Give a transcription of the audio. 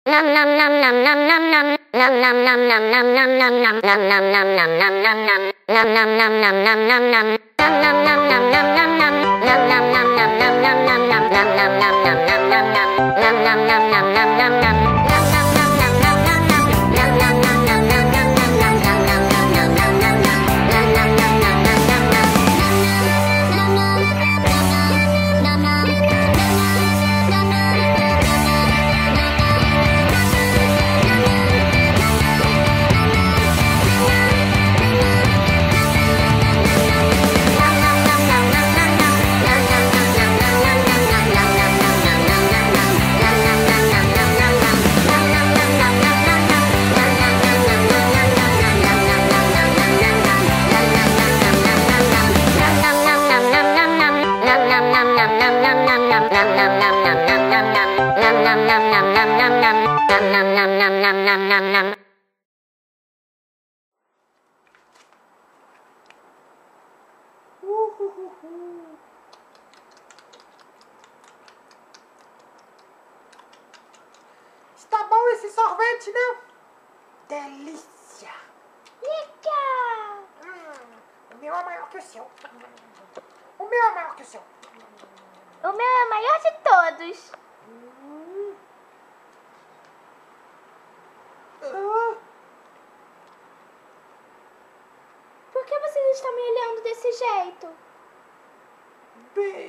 Está bom esse sorvete, não? Delícia! Legal! O meu é maior que o seu. O meu é maior que o seu. O meu é o maior de todos. Por que vocês estão me olhando desse jeito? Bem...